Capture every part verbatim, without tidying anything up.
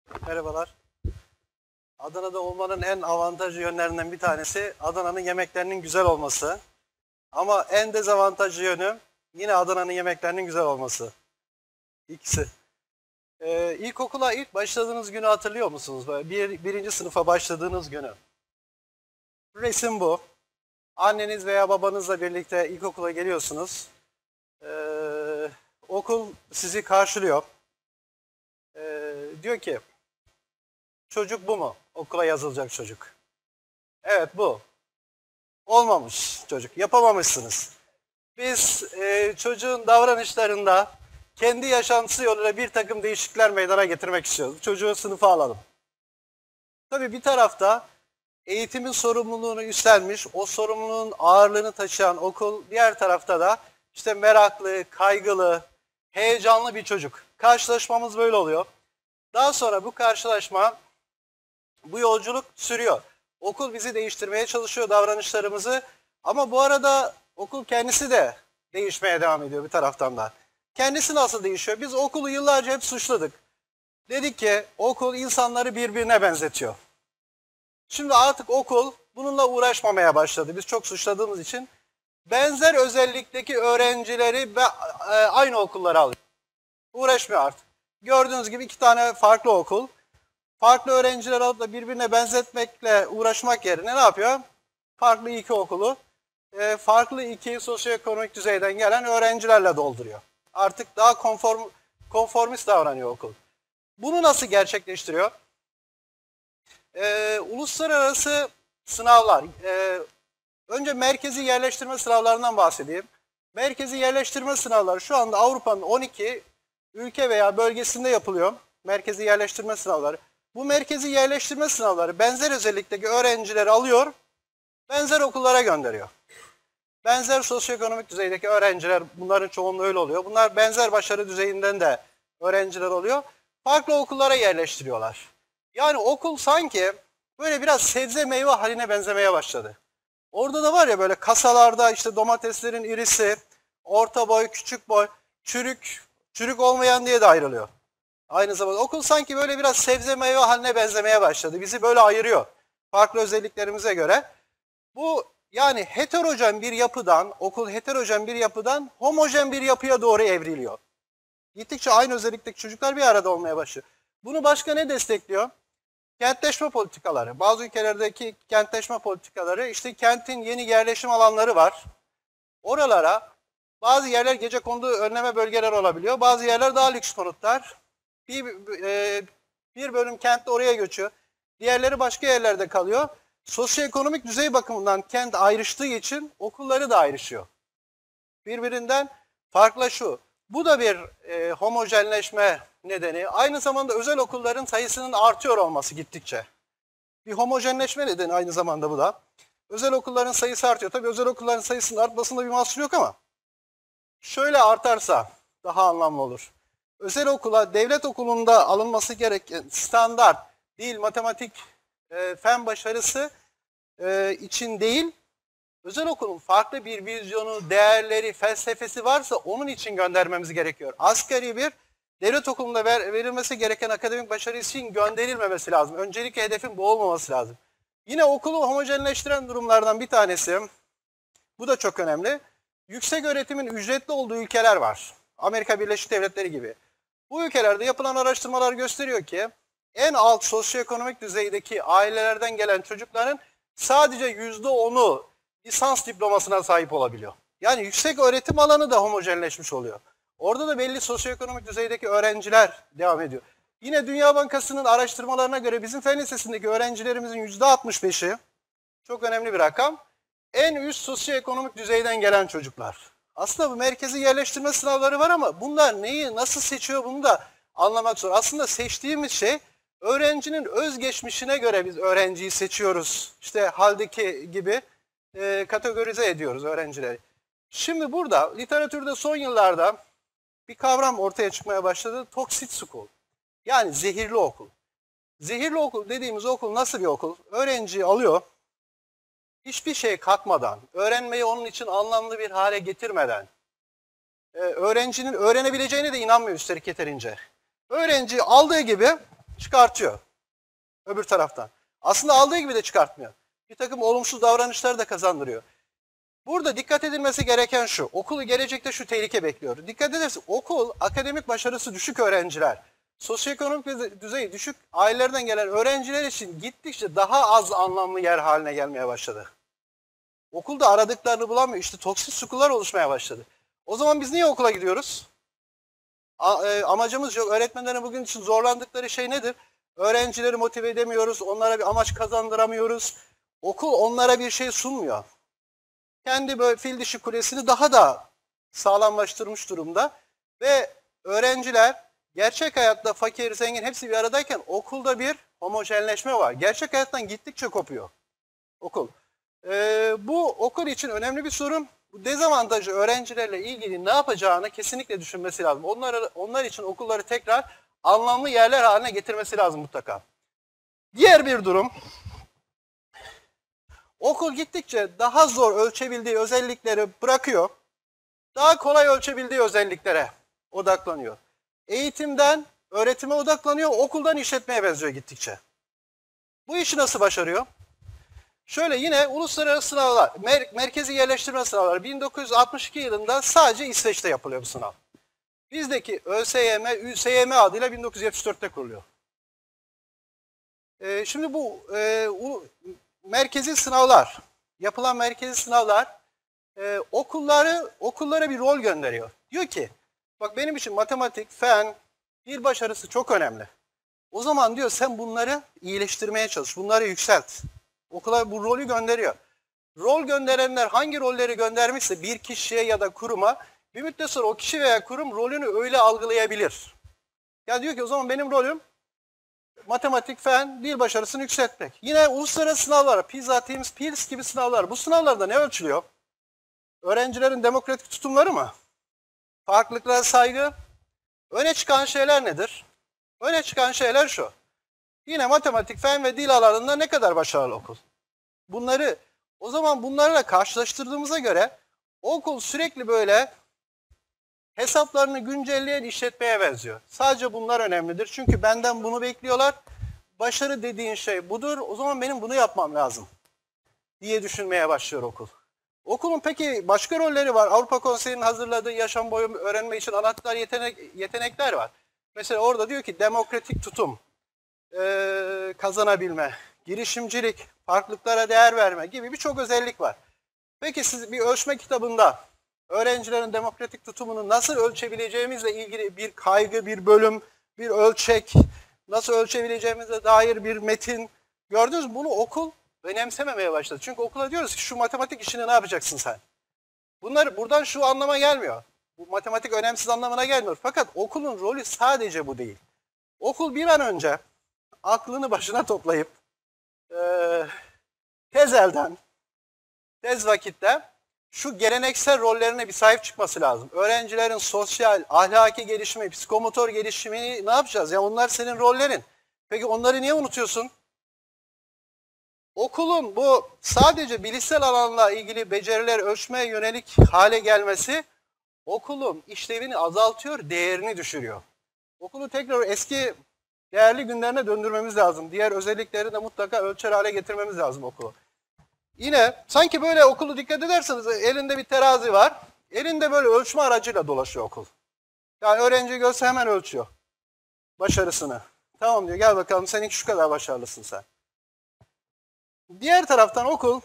Merhabalar. Adana'da olmanın en avantajlı yönlerinden bir tanesi Adana'nın yemeklerinin güzel olması. Ama en dezavantajlı yönü yine Adana'nın yemeklerinin güzel olması. İkisi. Ee, ilkokula ilk başladığınız günü hatırlıyor musunuz? Böyle bir, birinci sınıfa başladığınız günü. Resim bu. Anneniz veya babanızla birlikte ilkokula geliyorsunuz. Ee, okul sizi karşılıyor. Ee, diyor ki, çocuk bu mu? Okula yazılacak çocuk. Evet bu. Olmamış çocuk. Yapamamışsınız. Biz e, çocuğun davranışlarında kendi yaşantısı yoluyla bir takım değişiklikler meydana getirmek istiyoruz. Çocuğu sınıfa alalım. Tabii bir tarafta eğitimin sorumluluğunu üstlenmiş, o sorumluluğun ağırlığını taşıyan okul, diğer tarafta da işte meraklı, kaygılı, heyecanlı bir çocuk. Karşılaşmamız böyle oluyor. Daha sonra bu karşılaşma, bu yolculuk sürüyor. Okul bizi değiştirmeye çalışıyor, davranışlarımızı. Ama bu arada okul kendisi de değişmeye devam ediyor bir taraftan da. Kendisi nasıl değişiyor? Biz okulu yıllarca hep suçladık. Dedik ki okul insanları birbirine benzetiyor. Şimdi artık okul bununla uğraşmamaya başladı. Biz çok suçladığımız için benzer özellikteki öğrencileri ve e, aynı okullara alıyor. Uğraşmıyor artık. Gördüğünüz gibi iki tane farklı okul. Farklı öğrenciler alıp da birbirine benzetmekle uğraşmak yerine ne yapıyor? Farklı iki okulu, e, farklı iki sosyoekonomik düzeyden gelen öğrencilerle dolduruyor. Artık daha konform, konformist davranıyor okul. Bunu nasıl gerçekleştiriyor? E, uluslararası sınavlar. E, önce merkezi yerleştirme sınavlarından bahsedeyim. Merkezi yerleştirme sınavları şu anda Avrupa'nın on iki ülke veya bölgesinde yapılıyor. Merkezi yerleştirme sınavları. Bu merkezi yerleştirme sınavları benzer özellikteki öğrencileri alıyor, benzer okullara gönderiyor. Benzer sosyoekonomik düzeydeki öğrenciler, bunların çoğunluğu öyle oluyor. Bunlar benzer başarı düzeyinden de öğrenciler oluyor. Farklı okullara yerleştiriyorlar. Yani okul sanki böyle biraz sebze meyve haline benzemeye başladı. Orada da var ya böyle kasalarda işte domateslerin irisi, orta boy, küçük boy, çürük, çürük olmayan diye de ayrılıyor. Aynı zamanda okul sanki böyle biraz sebze meyve haline benzemeye başladı. Bizi böyle ayırıyor. Farklı özelliklerimize göre. Bu yani heterojen bir yapıdan, okul heterojen bir yapıdan homojen bir yapıya doğru evriliyor. Gittikçe aynı özellikteki çocuklar bir arada olmaya başlıyor. Bunu başka ne destekliyor? Kentleşme politikaları. Bazı ülkelerdeki kentleşme politikaları, işte kentin yeni yerleşim alanları var. Oralara bazı yerler gecekondu önleme bölgeler olabiliyor. Bazı yerler daha lüks konutlar. Bir, e, bir bölüm kentte oraya göçüyor. Diğerleri başka yerlerde kalıyor. Sosyoekonomik düzey bakımından kent ayrıştığı için okulları da ayrışıyor. Birbirinden farklılaşıyor. Bu da bir e, homojenleşme nedeni. Aynı zamanda özel okulların sayısının artıyor olması gittikçe. Bir homojenleşme nedeni aynı zamanda bu da. Özel okulların sayısı artıyor. Tabii özel okulların sayısının artmasında bir mahsur yok ama şöyle artarsa daha anlamlı olur. Özel okula, devlet okulunda alınması gereken standart dil, matematik, e, fen başarısı e, için değil, özel okulun farklı bir vizyonu, değerleri, felsefesi varsa onun için göndermemiz gerekiyor. Asgari bir devlet okulunda ver, verilmesi gereken akademik başarı için gönderilmemesi lazım. Öncelikle hedefin bu olmaması lazım. Yine okulu homojenleştiren durumlardan bir tanesi, bu da çok önemli. Yüksek öğretimin ücretli olduğu ülkeler var. Amerika Birleşik Devletleri gibi. Bu ülkelerde yapılan araştırmalar gösteriyor ki en alt sosyoekonomik düzeydeki ailelerden gelen çocukların sadece yüzde onu lisans diplomasına sahip olabiliyor. Yani yüksek öğretim alanı da homojenleşmiş oluyor. Orada da belli sosyoekonomik düzeydeki öğrenciler devam ediyor. Yine Dünya Bankası'nın araştırmalarına göre bizim fen lisesindeki öğrencilerimizin yüzde altmış beşi, çok önemli bir rakam, en üst sosyoekonomik düzeyden gelen çocuklar. Aslında bu merkezi yerleştirme sınavları var ama bunlar neyi nasıl seçiyor bunu da anlamak zor. Aslında seçtiğimiz şey öğrencinin özgeçmişine göre biz öğrenciyi seçiyoruz. İşte haldeki gibi e, kategorize ediyoruz öğrencileri. Şimdi burada literatürde son yıllarda bir kavram ortaya çıkmaya başladı. Toxic school. Yani zehirli okul. Zehirli okul dediğimiz okul nasıl bir okul? Öğrenciyi alıyor, hiçbir şey katmadan, öğrenmeyi onun için anlamlı bir hale getirmeden, e, öğrencinin öğrenebileceğine de inanmıyor üstelik yeterince. Öğrenci aldığı gibi çıkartıyor. Öbür taraftan. Aslında aldığı gibi de çıkartmıyor. Bir takım olumsuz davranışlar da kazandırıyor. Burada dikkat edilmesi gereken şu. Okulu gelecekte şu tehlike bekliyor. Dikkat ederseniz okul akademik başarısı düşük öğrenciler, sosyoekonomik düzeyi düşük ailelerden gelen öğrenciler için gittikçe daha az anlamlı yer haline gelmeye başladı. Okulda aradıklarını bulamıyor. İşte toksik sukullar oluşmaya başladı. O zaman biz niye okula gidiyoruz? A, e, amacımız yok. Öğretmenlerin bugün için zorlandıkları şey nedir? Öğrencileri motive edemiyoruz. Onlara bir amaç kazandıramıyoruz. Okul onlara bir şey sunmuyor. Kendi böyle fil dişi kulesini daha da sağlamlaştırmış durumda. Ve öğrenciler gerçek hayatta fakir, zengin hepsi bir aradayken okulda bir homojenleşme var. Gerçek hayattan gittikçe kopuyor okul. Ee, bu okul için önemli bir sorun. Bu dezavantajlı öğrencilerle ilgili ne yapacağını kesinlikle düşünmesi lazım. Onları, onlar için okulları tekrar anlamlı yerler haline getirmesi lazım mutlaka. Diğer bir durum, okul gittikçe daha zor ölçebildiği özellikleri bırakıyor. Daha kolay ölçebildiği özelliklere odaklanıyor. Eğitimden öğretime odaklanıyor, okuldan işletmeye benziyor gittikçe. Bu işi nasıl başarıyor? Şöyle yine uluslararası sınavlar, mer merkezi yerleştirme sınavları bin dokuz yüz altmış iki yılında sadece İsveç'te yapılıyor bu sınav. Bizdeki ÖSYM, ÜSYM adıyla bin dokuz yüz yetmiş dörtte kuruluyor. Ee, şimdi bu e, u, merkezi sınavlar, yapılan merkezi sınavlar e, okulları okullara bir rol gönderiyor. Diyor ki, bak benim için matematik, fen, dil başarısı çok önemli. O zaman diyor sen bunları iyileştirmeye çalış, bunları yükselt. Okula bu rolü gönderiyor. Rol gönderenler hangi rolleri göndermişse bir kişiye ya da kuruma bir müddet sonra o kişi veya kurum rolünü öyle algılayabilir. Yani diyor ki o zaman benim rolüm matematik, fen, dil başarısını yükseltmek. Yine uluslararası sınavlar, PISA, TIMSS, PIRLS gibi sınavlar. Bu sınavlarda ne ölçülüyor? Öğrencilerin demokratik tutumları mı? Farklılıklara saygı? Öne çıkan şeyler nedir? Öne çıkan şeyler şu. Yine matematik, fen ve dil alanında ne kadar başarılı okul? Bunları, o zaman bunlarla karşılaştırdığımıza göre okul sürekli böyle hesaplarını güncelleyen işletmeye benziyor. Sadece bunlar önemlidir. Çünkü benden bunu bekliyorlar. Başarı dediğin şey budur. O zaman benim bunu yapmam lazım diye düşünmeye başlıyor okul. Okulun peki başka rolleri var. Avrupa Konseyi'nin hazırladığı yaşam boyu öğrenme için anahtar yetenek, yetenekler var. Mesela orada diyor ki demokratik tutum, Ee, kazanabilme, girişimcilik, farklılıklara değer verme gibi birçok özellik var. Peki siz bir ölçme kitabında öğrencilerin demokratik tutumunu nasıl ölçebileceğimizle ilgili bir kaygı, bir bölüm, bir ölçek, nasıl ölçebileceğimize dair bir metin gördünüz mü? Bunu okul önemsememeye başladı. Çünkü okula diyoruz ki şu matematik işini ne yapacaksın sen? Bunlar buradan şu anlama gelmiyor. Bu matematik önemsiz anlamına gelmiyor. Fakat okulun rolü sadece bu değil. Okul bir an önce aklını başına toplayıp e, tez elden, tez vakitte şu geleneksel rollerine bir sahip çıkması lazım. Öğrencilerin sosyal, ahlaki gelişimi, psikomotor gelişimini ne yapacağız? Ya onlar senin rollerin. Peki onları niye unutuyorsun? Okulun bu sadece bilişsel alanla ilgili beceriler ölçmeye yönelik hale gelmesi okulun işlevini azaltıyor, değerini düşürüyor. Okulu tekrar eski değerli günlerine döndürmemiz lazım. Diğer özellikleri de mutlaka ölçer hale getirmemiz lazım okulu. Yine sanki böyle okulu dikkat ederseniz elinde bir terazi var. Elinde böyle ölçme aracıyla dolaşıyor okul. Yani öğrenci görse hemen ölçüyor başarısını. Tamam diyor, gel bakalım seninki şu kadar başarılısın sen. Diğer taraftan okul,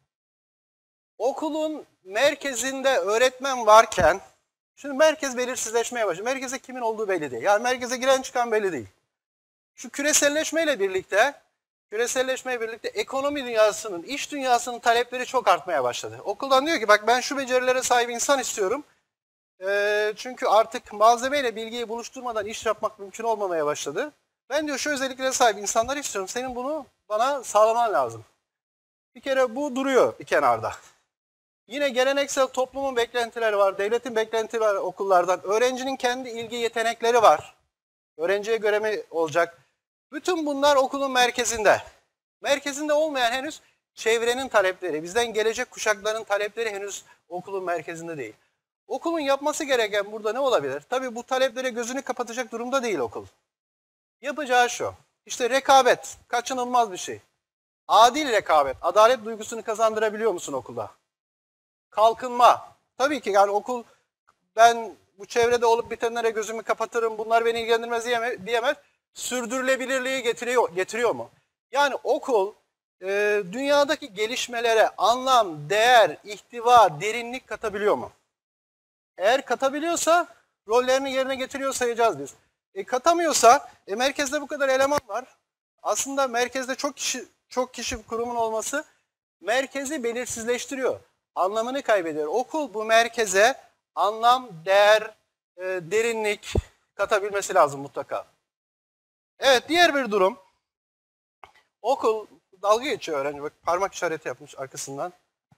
okulun merkezinde öğretmen varken, şimdi merkez belirsizleşmeye başlıyor. Merkeze kimin olduğu belli değil. Yani merkeze giren çıkan belli değil. Şu küreselleşmeyle birlikte, küreselleşmeyle birlikte ekonomi dünyasının, iş dünyasının talepleri çok artmaya başladı. Okuldan diyor ki bak ben şu becerilere sahip insan istiyorum. E, çünkü artık malzemeyle bilgiyi buluşturmadan iş yapmak mümkün olmamaya başladı. Ben diyor şu özelliklere sahip insanlar istiyorum. Senin bunu bana sağlaman lazım. Bir kere bu duruyor bir kenarda. Yine geleneksel toplumun beklentileri var, devletin beklentileri var okullardan. Öğrencinin kendi ilgi yetenekleri var. Öğrenciye göre mi olacak? Bütün bunlar okulun merkezinde. Merkezinde olmayan henüz çevrenin talepleri, bizden gelecek kuşakların talepleri henüz okulun merkezinde değil. Okulun yapması gereken burada ne olabilir? Tabii bu taleplere gözünü kapatacak durumda değil okul. Yapacağı şu. İşte rekabet kaçınılmaz bir şey. Adil rekabet, adalet duygusunu kazandırabiliyor musun okulda? Kalkınma. Tabii ki yani okul, ben bu çevrede olup bitenlere gözümü kapatırım, bunlar beni ilgilendirmez diyemez. diyemez. Sürdürülebilirliği getiriyor, getiriyor mu? Yani okul e, dünyadaki gelişmelere anlam, değer, ihtiva, derinlik katabiliyor mu? Eğer katabiliyorsa rollerini yerine getiriyor sayacağız biz. E, katamıyorsa, e, merkezde bu kadar eleman var. Aslında merkezde çok kişi çok kişi kurumun olması merkezi belirsizleştiriyor. Anlamını kaybediyor. Okul bu merkeze anlam, değer, e, derinlik katabilmesi lazım mutlaka. Evet, diğer bir durum. Okul dalga geçiyor öğrenci. Bak, parmak işareti yapmış arkasından.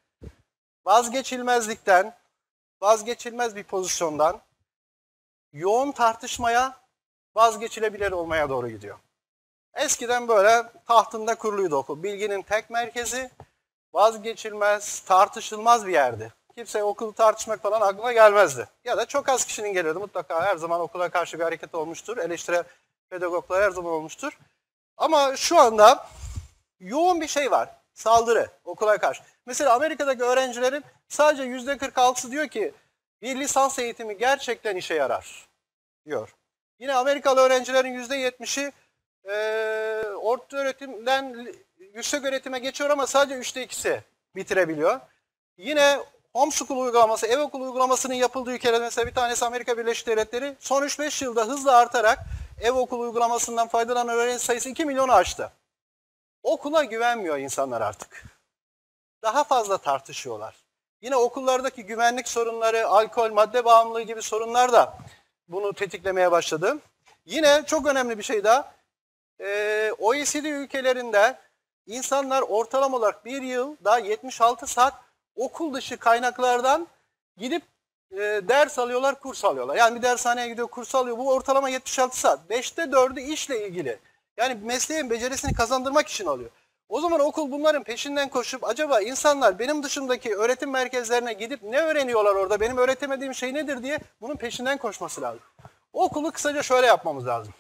Vazgeçilmezlikten, vazgeçilmez bir pozisyondan yoğun tartışmaya, vazgeçilebilir olmaya doğru gidiyor. Eskiden böyle tahtında kuruluydu okul. Bilginin tek merkezi, vazgeçilmez, tartışılmaz bir yerdi. Kimse okulu tartışmak falan aklına gelmezdi. Ya da çok az kişinin gelirdi. Mutlaka her zaman okula karşı bir hareket olmuştur. Eleştirel pedagoglar her zaman olmuştur. Ama şu anda yoğun bir şey var. Saldırı okula karşı. Mesela Amerika'daki öğrencilerin sadece yüzde kırk altısı diyor ki bir lisans eğitimi gerçekten işe yarar diyor. Yine Amerikalı öğrencilerin yüzde yetmişi e, orta öğretimden yüksek öğretime geçiyor ama sadece üçte ikisi bitirebiliyor. Yine homeschool uygulaması, ev okulu uygulamasının yapıldığı ülkeler, mesela bir tanesi Amerika Birleşik Devletleri, son üç beş yılda hızla artarak ev okulu uygulamasından faydalanan öğrenci sayısı iki milyonu aştı. Okula güvenmiyor insanlar artık. Daha fazla tartışıyorlar. Yine okullardaki güvenlik sorunları, alkol, madde bağımlılığı gibi sorunlar da bunu tetiklemeye başladı. Yine çok önemli bir şey daha. Ee, O E C D ülkelerinde insanlar ortalama olarak bir yılda yetmiş altı saat okul dışı kaynaklardan gidip e, ders alıyorlar, kurs alıyorlar. Yani bir dershaneye gidiyor, kurs alıyor. Bu ortalama yetmiş altı saat. beşte dördü işle ilgili. Yani mesleğin becerisini kazandırmak için alıyor. O zaman okul bunların peşinden koşup acaba insanlar benim dışımdaki öğretim merkezlerine gidip ne öğreniyorlar orada, benim öğretemediğim şey nedir diye bunun peşinden koşması lazım. Okulu kısaca şöyle yapmamız lazım.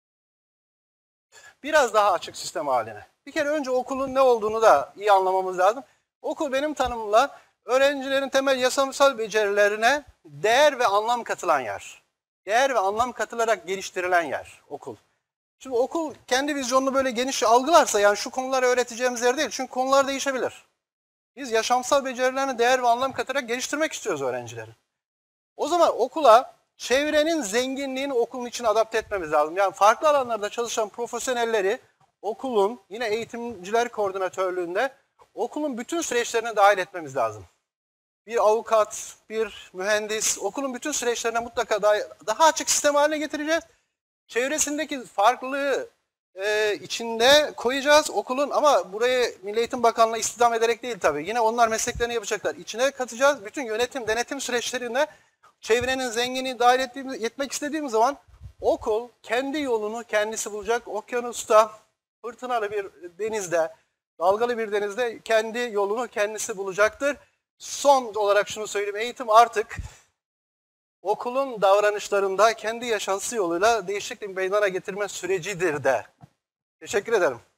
Biraz daha açık sistem haline. Bir kere önce okulun ne olduğunu da iyi anlamamız lazım. Okul benim tanımımla öğrencilerin temel yaşamsal becerilerine değer ve anlam katılan yer. Değer ve anlam katılarak geliştirilen yer okul. Şimdi okul kendi vizyonunu böyle geniş algılarsa, yani şu konuları öğreteceğimiz yer değil. Çünkü konular değişebilir. Biz yaşamsal becerilerini değer ve anlam katarak geliştirmek istiyoruz öğrencileri. O zaman okula çevrenin zenginliğini okulun içine adapte etmemiz lazım. Yani farklı alanlarda çalışan profesyonelleri okulun, yine eğitimciler koordinatörlüğünde okulun bütün süreçlerine dahil etmemiz lazım. Bir avukat, bir mühendis, okulun bütün süreçlerine mutlaka daha, daha açık sistem haline getireceğiz. Çevresindeki farklılığı e, içinde koyacağız okulun, ama buraya Milli Eğitim Bakanlığı istihdam ederek değil tabii. Yine onlar mesleklerini yapacaklar. İçine katacağız. Bütün yönetim, denetim süreçlerine çevrenin zenginliğini dahil ettiğimiz, etmek istediğimiz zaman okul kendi yolunu kendisi bulacak. Okyanusta, fırtınalı bir denizde, dalgalı bir denizde kendi yolunu kendisi bulacaktır. Son olarak şunu söyleyeyim. Eğitim artık okulun davranışlarında kendi yaşantısı yoluyla değişiklik meydana getirme sürecidir de. Teşekkür ederim.